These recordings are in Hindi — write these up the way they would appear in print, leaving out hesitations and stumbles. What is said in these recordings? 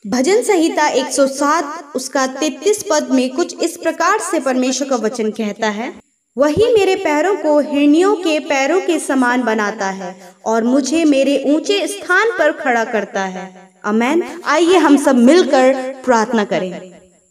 भजन संहिता 107 उसका 33 पद में कुछ इस प्रकार से परमेश्वर का वचन कहता है, वही मेरे पैरों को हिरनियों के पैरों के समान बनाता है और मुझे मेरे ऊंचे स्थान पर खड़ा करता है। आमेन। आइए हम सब मिलकर प्रार्थना करें।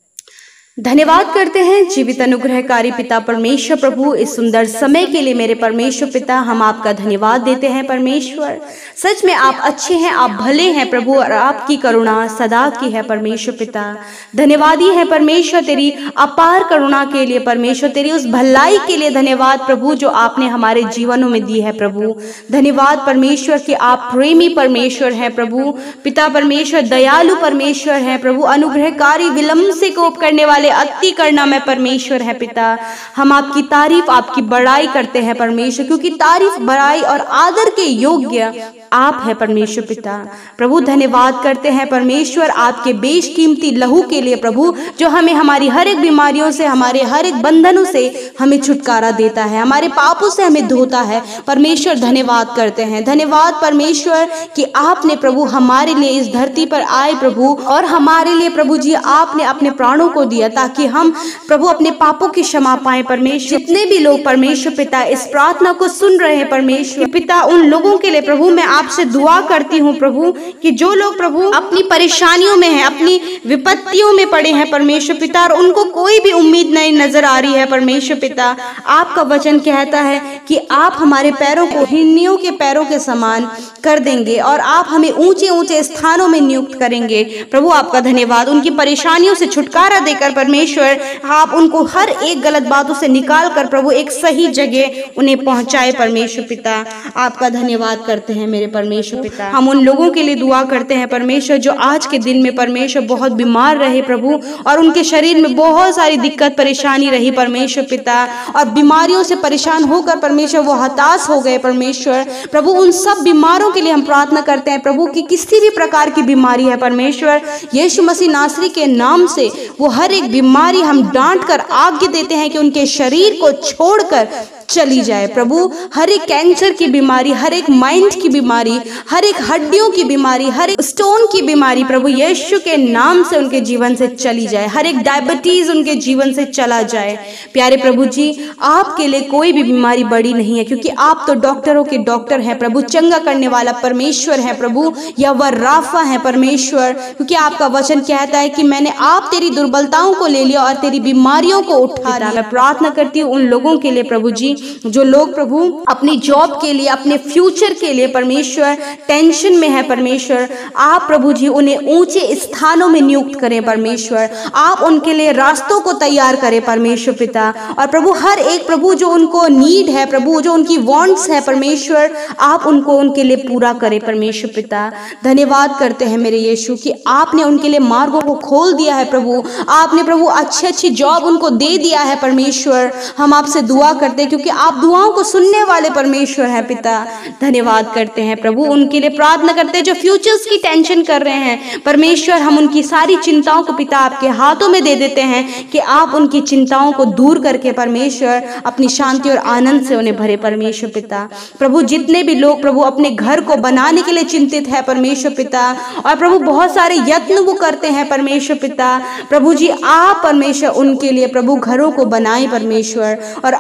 धन्यवाद करते हैं जीवित अनुग्रहकारी पिता परमेश्वर प्रभु, इस सुंदर समय के लिए मेरे परमेश्वर पिता हम आपका धन्यवाद देते हैं। परमेश्वर सच में आप अच्छे हैं, आप भले हैं प्रभु, और आपकी करुणा सदा की है परमेश्वर पिता। धन्यवादी है परमेश्वर तेरी अपार करुणा के लिए, परमेश्वर तेरी उस भलाई के लिए धन्यवाद प्रभु जो आपने हमारे जीवनों में दी है प्रभु। धन्यवाद परमेश्वर कि आप प्रेमी परमेश्वर हैं प्रभु पिता परमेश्वर, दयालु परमेश्वर हैं प्रभु, अनुग्रहकारी, विलंब से कोप करने वाले, अति करना में परमेश्वर है पिता। हम आपकी तारीफ, आपकी बड़ाई करते हैं परमेश्वर, क्योंकि तारीफ, बड़ाई और आदर के योग्य आप है परमेश्वर पिता। प्रभु धन्यवाद करते हैं परमेश्वर आपके बेशकीमती लहू के लिए प्रभु, जो हमें हमारी हर एक बीमारियों से, हमारे हर एक बंधनों से हमें छुटकारा देता है, हमारे पापों से हमें धोता है परमेश्वर। धन्यवाद करते हैं, धन्यवाद परमेश्वर कि आपने प्रभु हमारे लिए इस धरती पर आए प्रभु, और हमारे लिए प्रभु जी आपने अपने प्राणों को दिया ताकि हम प्रभु अपने पापों की क्षमा पाए परमेश्वर। जितने भी लोग परमेश्वर पिता इस प्रार्थना को सुन रहे हैं परमेश्वर पिता, उन लोगों के लिए प्रभु मैं आपसे दुआ करती हूँ प्रभु कि जो लोग प्रभु अपनी परेशानियों में हैं, अपनी विपत्तियों में पड़े हैं परमेश्वर पिता, और उनको कोई भी उम्मीद नहीं नजर आ रही है परमेश्वर पिता, आपका वचन कहता है कि आप हमारे पैरों को हिरनियों के पैरों के समान कर देंगे और आप हमें ऊंचे ऊंचे स्थानों में नियुक्त करेंगे प्रभु। आपका धन्यवाद। उनकी परेशानियों से छुटकारा देकर परमेश्वर आप उनको हर एक गलत बातों से निकाल कर प्रभु एक सही जगह उन्हें पहुंचाए परमेश्वर पिता। आपका धन्यवाद करते हैं मेरे परमेश्वर पिता। हम उन लोगों के लिए दुआ करते हैं परमेश्वर जो आज के दिन में परमेश्वर बहुत बीमार रहे प्रभु, और उनके शरीर में बहुत सारी दिक्कत परेशानी रही परमेश्वर पिता, और बीमारियों से परेशान होकर परमेश्वर वो हताश हो गए परमेश्वर प्रभु। उन सब बीमारों के लिए हम प्रार्थना करते हैं प्रभु कि किसी भी प्रकार की बीमारी है परमेश्वर, यीशु मसीह नासरी के नाम से वो हर एक बीमारी हम डांट कर आज्ञा देते हैं कि उनके शरीर को छोड़कर चली जाए प्रभु। हर एक कैंसर की बीमारी, हर एक माइंड की बीमारी, हर एक हड्डियों की बीमारी, हर एक स्टोन की बीमारी प्रभु यीशु के नाम से उनके जीवन से चली जाए। हर एक डायबिटीज उनके जीवन से चला जाए प्यारे प्रभु जी। आपके लिए कोई भी बीमारी बड़ी नहीं है, क्योंकि आप तो डॉक्टरों के डॉक्टर हैं प्रभु, चंगा करने वाला परमेश्वर है प्रभु, या वह राफा है परमेश्वर, क्योंकि आपका वचन कहता है कि मैंने आप तेरी दुर्बलताओं को ले लिया और तेरी बीमारियों को उठा लिया। मैं प्रार्थना करती हूँ उन लोगों के लिए प्रभु जी जो लोग प्रभु अपनी जॉब के लिए, अपने फ्यूचर के लिए परमेश्वर टेंशन में है परमेश्वर, आप प्रभु जी उन्हें ऊंचे स्थानों में नियुक्त करें परमेश्वर। आप उनके लिए रास्तों को तैयार करें परमेश्वर पिता, और प्रभु हर एक प्रभु जो उनको नीड है प्रभु, जो उनकी वांट्स है परमेश्वर, आप उनको उनके लिए पूरा करें परमेश्वर पिता। धन्यवाद करते हैं मेरे यीशु कि आपने उनके लिए मार्गों को खोल दिया है प्रभु, आपने प्रभु अच्छी अच्छी जॉब उनको दे दिया है परमेश्वर। हम आपसे दुआ करते हैं क्योंकि आप दुआओं को सुनने वाले परमेश्वर हैं पिता। धन्यवाद करते हैं प्रभु, उनके लिए प्रार्थना करते हैं जो फ्यूचर्स की टेंशन कर रहे हैं परमेश्वर। हम उनकी सारी चिंताओं को पिता आपके हाथों में दे देते हैं कि आप उनकी चिंताओं को दूर करके परमेश्वर अपनी शांति और आनंद से उन्हें भरे परमेश्वर पिता। प्रभु जितने भी लोग प्रभु अपने घर को बनाने के लिए चिंतित है परमेश्वर पिता, और प्रभु बहुत सारे यत्न वो करते हैं परमेश्वर पिता, प्रभु जी आप परमेश्वर उनके लिए प्रभु घरों को बनाए परमेश्वर, और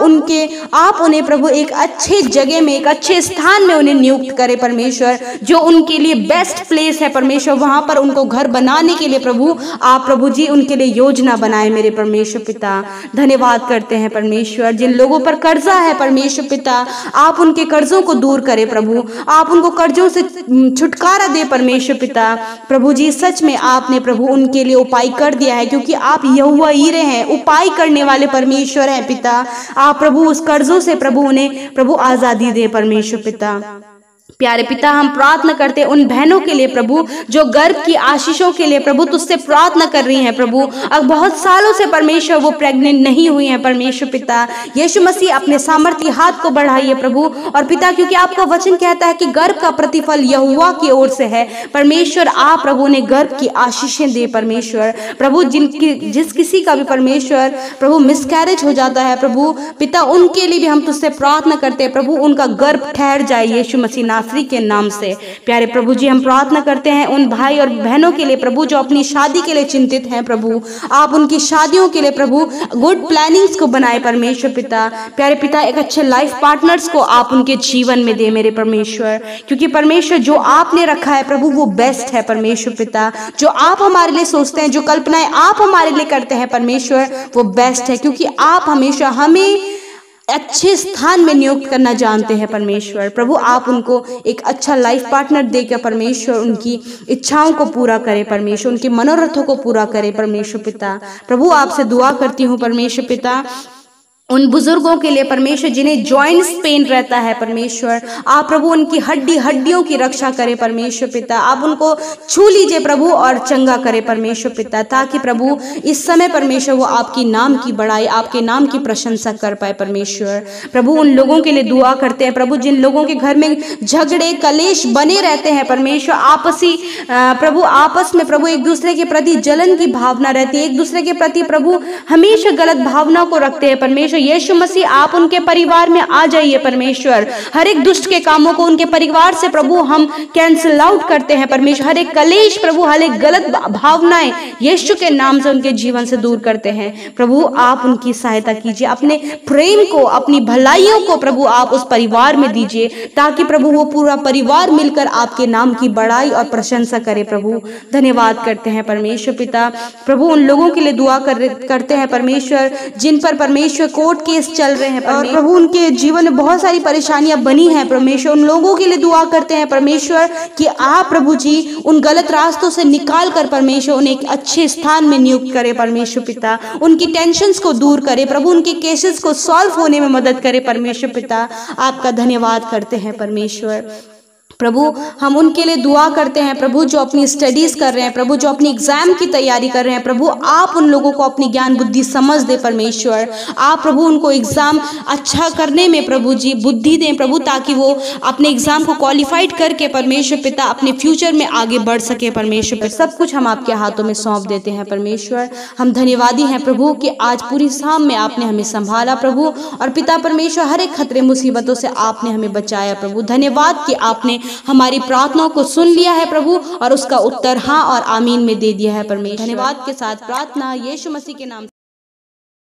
आप उन्हें प्रभु एक अच्छे जगह में, एक अच्छे स्थान में उन्हें नियुक्त करें परमेश्वर, जो उनके लिए बेस्ट प्लेस है परमेश्वर। वहां पर उनको घर बनाने के लिए प्रभु आप प्रभु जी उनके लिए योजना बनाए मेरे परमेश्वर पिता। धन्यवाद करते हैं परमेश्वर, जिन लोगों पर कर्जा है परमेश्वर पिता, आप उनके कर्जों को दूर करें प्रभु, आप उनको कर्जों से छुटकारा दे परमेश्वर पिता। प्रभु जी सच में आपने प्रभु उनके लिए उपाय कर दिया है, क्योंकि आप यहोवा यीरे हैं, उपाय करने वाले परमेश्वर हैं पिता। आप प्रभु उस कर्जों से प्रभु उन्हें प्रभु आजादी दे परमेश्वर पिता। प्यारे पिता हम प्रार्थना करते हैं उन बहनों के लिए प्रभु जो गर्भ की आशीषों के लिए प्रभु तुझसे प्रार्थना कर रही हैं प्रभु, अब बहुत सालों से परमेश्वर वो प्रेग्नेंट नहीं हुई हैं परमेश्वर पिता। यीशु मसीह अपने सामर्थ्य हाथ को बढ़ाइए प्रभु, और पिता क्योंकि आपका वचन कहता है कि गर्भ का प्रतिफल यहोवा की ओर से है परमेश्वर, आप प्रभु ने गर्भ की आशीषें दे परमेश्वर। प्रभु जिस किसी का भी परमेश्वर प्रभु मिसकैरेज हो जाता है प्रभु पिता, उनके लिए भी हम तुझसे प्रार्थना करते हैं प्रभु उनका गर्भ ठहर जाए यीशु मसीह नासरी के नाम से। प्यारे प्रभु जी, हम प्रार्थना करते हैं उन भाई और बहनों के लिए प्रभु जो अपनी शादी के लिए चिंतित हैं प्रभु, आप उनकी शादियों के लिए प्रभु गुड प्लानिंग्स को बनाए परमेश्वर पिता। प्यारे पिता, एक अच्छे लाइफ पार्टनर्स को आप उनके जीवन में दे मेरे परमेश्वर, क्योंकि परमेश्वर जो आपने रखा है प्रभु वो बेस्ट है परमेश्वर पिता। जो आप हमारे लिए सोचते हैं, जो कल्पनाएं आप हमारे लिए करते हैं परमेश्वर, वो बेस्ट है, क्योंकि आप हमेशा हमें अच्छे स्थान में नियुक्त करना जानते हैं परमेश्वर। प्रभु आप उनको एक अच्छा लाइफ पार्टनर देकर परमेश्वर उनकी इच्छाओं को पूरा करे परमेश्वर, उनके मनोरथों को पूरा करे परमेश्वर पिता। प्रभु आपसे दुआ करती हूँ परमेश्वर पिता उन बुजुर्गों के लिए परमेश्वर जिन्हें जॉइंट्स पेन रहता है परमेश्वर, आप प्रभु उनकी हड्डियों की रक्षा करें परमेश्वर पिता। आप उनको छू लीजिए प्रभु और चंगा करें परमेश्वर पिता, ताकि प्रभु इस समय परमेश्वर वो आपकी नाम की बड़ाई, आपके नाम की प्रशंसा कर पाए परमेश्वर। प्रभु उन लोगों के लिए दुआ करते हैं प्रभु जिन लोगों के घर में झगड़े कलेश बने रहते हैं परमेश्वर, आपसी प्रभु आपस में प्रभु एक दूसरे के प्रति जलन की भावना रहती है, एक दूसरे के प्रति प्रभु हमेशा गलत भावना को रखते हैं परमेश्वर। यीशु मसीह आप उनके परिवार में आ जाइए परमेश्वर। हर एक दुष्ट के कामों को उनके परिवार से प्रभु हम कैंसिल आउट करते हैं परमेश्वर। हर एक कलेश प्रभु, हर एक गलत भावनाएं यीशु के नाम से उनके जीवन से दूर करते हैं प्रभु। आप उनकी सहायता कीजिए, अपने प्रेम को, अपनी भलाइयों को प्रभु आप उस परिवार में दीजिए, ताकि प्रभु वो पूरा परिवार मिलकर आपके नाम की बड़ाई और प्रशंसा करे प्रभु। धन्यवाद करते हैं परमेश्वर पिता। प्रभु उन लोगों के लिए दुआ करते हैं परमेश्वर जिन पर परमेश्वर कोर्ट केस चल रहे हैं और प्रभु उनके जीवन में बहुत सारी परेशानियां बनी हैं परमेश्वर। उन लोगों के लिए दुआ करते हैं परमेश्वर कि आप प्रभु जी उन गलत रास्तों से निकाल कर परमेश्वर उन्हें एक अच्छे स्थान में नियुक्त करे परमेश्वर पिता। उनकी टेंशन्स को दूर करे प्रभु, उनके केसेस को सॉल्व होने में मदद करे परमेश्वर पिता। आपका धन्यवाद करते हैं परमेश्वर। प्रभु हम उनके लिए दुआ करते हैं प्रभु जो अपनी स्टडीज कर रहे हैं प्रभु, जो अपनी एग्जाम की तैयारी कर रहे हैं प्रभु, आप उन लोगों को अपनी ज्ञान बुद्धि समझ दे परमेश्वर। आप प्रभु उनको एग्जाम अच्छा करने में प्रभु जी बुद्धि दें प्रभु, ताकि वो अपने एग्जाम को क्वालिफाइड करके परमेश्वर पिता अपने फ्यूचर में आगे बढ़ सके परमेश्वर। सब कुछ हम आपके हाथों में सौंप देते हैं परमेश्वर। हम धन्यवादी हैं प्रभु कि आज पूरी शाम में आपने हमें संभाला प्रभु, और पिता परमेश्वर हर एक खतरे मुसीबतों से आपने हमें बचाया प्रभु। धन्यवाद कि आपने हमारी प्रार्थनाओं को सुन लिया है प्रभु और उसका उत्तर हाँ और आमीन में दे दिया है परमेश्वर। धन्यवाद के साथ प्रार्थना यीशु मसीह के नाम